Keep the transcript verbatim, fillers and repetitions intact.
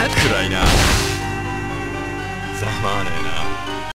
暗いな。ざまあねえな。